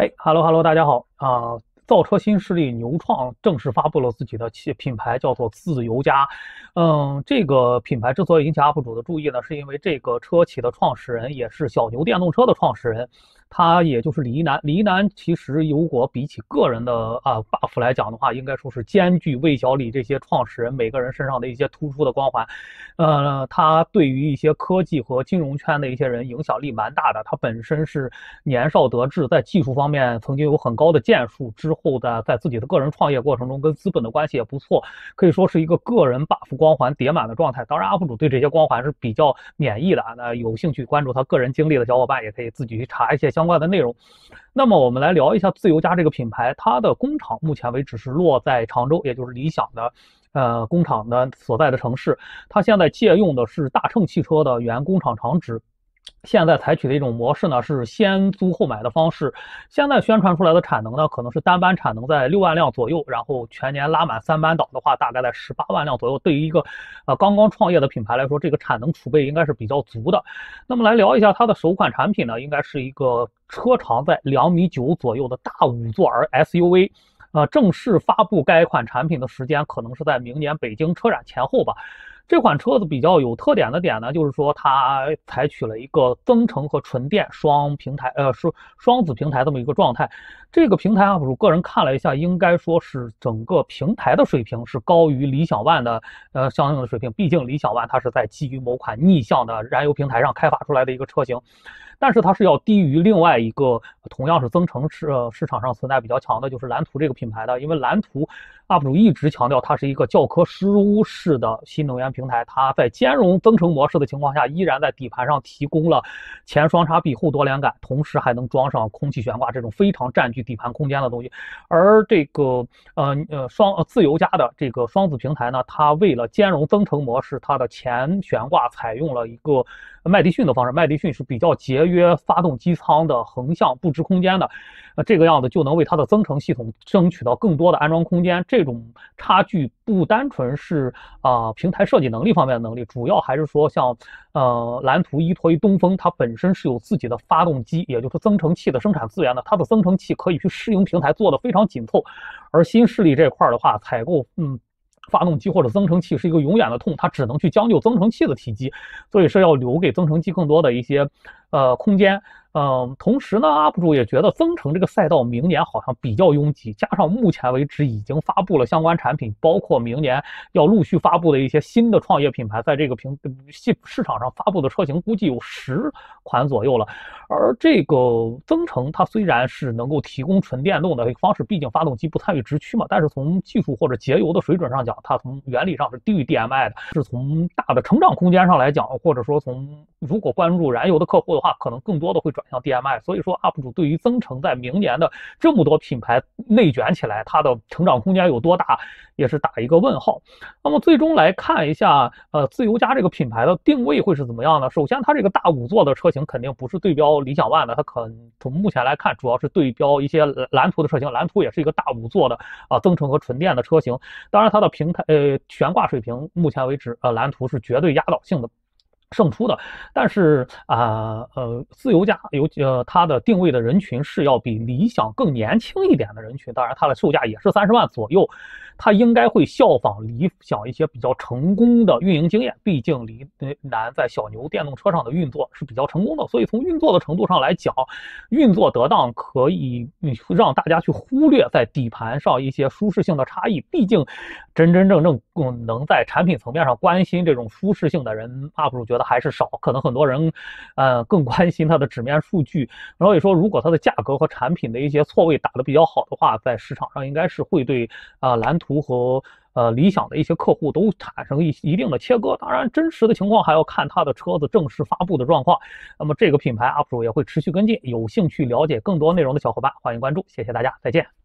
Hello，大家好造车新势力牛创正式发布了自己的品牌，叫做自由家。这个品牌之所以引起 UP 主的注意呢，是因为这个车企的创始人也是小牛电动车的创始人，他也就是李一男。李一男其实如果比起个人的buff 来讲的话，应该说是兼具魏小李这些创始人每个人身上的一些突出的光环。他对于一些科技和金融圈的一些人影响力蛮大的。他本身是年少得志，在技术方面曾经有很高的建树，之后的在自己的个人创业过程中跟资本的关系也不错，可以说是一个个人 buff 光环叠满的状态。当然 UP 主对这些光环是比较免疫的，那有兴趣关注他个人经历的小伙伴也可以自己去查一些相关的内容。那么我们来聊一下自由家这个品牌，它的工厂目前为止是落在常州，也就是理想的工厂的所在的城市。它现在借用的是大乘汽车的原工厂厂址，现在采取的一种模式呢是先租后买的方式。现在宣传出来的产能呢，可能是单班产能在6万辆左右，然后全年拉满3班倒的话，大概在18万辆左右。对于一个刚刚创业的品牌来说，这个产能储备应该是比较足的。那么来聊一下它的首款产品呢，应该是一个车长在2.9米左右的大5座 SUV。正式发布该款产品的时间可能是在明年北京车展前后吧。这款车子比较有特点的点呢，就是说它采取了一个增程和纯电双子平台这么一个状态。这个平台UP主个人看了一下，应该说是整个平台的水平是高于理想ONE的相应的水平。毕竟理想ONE它是在基于某款逆向的燃油平台上开发出来的一个车型，但是它是要低于另外一个同样是增程市场上存在比较强的，就是蓝图这个品牌的。因为蓝图UP主一直强调它是一个教科书式的新能源平台，它在兼容增程模式的情况下，依然在底盘上提供了前双叉臂后多连杆，同时还能装上空气悬挂这种非常占据底盘空间的东西。而这个自由家的这个双子平台呢，它为了兼容增程模式，它的前悬挂采用了一个麦迪逊的方式。麦迪逊是比较节约发动机舱的横向布置空间的，这个样子就能为它的增程系统争取到更多的安装空间。这种差距不单纯是平台设计能力方面的能力，主要还是说像蓝图依托于东风，它本身是有自己的发动机，也就是增程器的生产资源的，它的增程器可以去适应平台做的非常紧凑。而新势力这块的话，采购发动机或者增程器是一个永远的痛，它只能去将就增程器的体积，所以是要留给增程器更多的一些空间。同时呢，UP主也觉得增程这个赛道明年好像比较拥挤，加上目前为止已经发布了相关产品，包括明年要陆续发布的一些新的创业品牌，在这个市场上发布的车型估计有10款左右了。而这个增程它虽然是能够提供纯电动的方式，毕竟发动机不参与直驱嘛，但是从技术或者节油的水准上讲，它从原理上是低于 DMI 的。是从大的成长空间上来讲，或者说从如果关注燃油的客户的话，可能更多的会转向 DMI。所以说 UP 主对于增程在明年的这么多品牌内卷起来，它的成长空间有多大，也是打一个问号。那么最终来看一下自由家这个品牌的定位会是怎么样呢？首先它这个大5座的车型肯定不是对标理想ONE的，它可能从目前来看主要是对标一些蓝图的车型。蓝图也是一个大5座的增程和纯电的车型。当然它的平台悬挂水平目前为止蓝图是绝对压倒性的胜出的。但是自由家它的定位的人群是要比理想更年轻一点的人群，当然它的售价也是30万左右。它应该会效仿理想一些比较成功的运营经验，毕竟李楠在小牛电动车上的运作是比较成功的，所以从运作的程度上来讲，运作得当可以让大家去忽略在底盘上一些舒适性的差异。毕竟真正能在产品层面上关心这种舒适性的人，UP主觉得还是少，可能很多人更关心它的纸面数据。所以说如果它的价格和产品的一些错位打得比较好的话，在市场上应该是会对蓝图和理想的一些客户都产生一定的切割。当然真实的情况还要看它的车子正式发布的状况。那么这个品牌UP主也会持续跟进，有兴趣了解更多内容的小伙伴欢迎关注，谢谢大家，再见。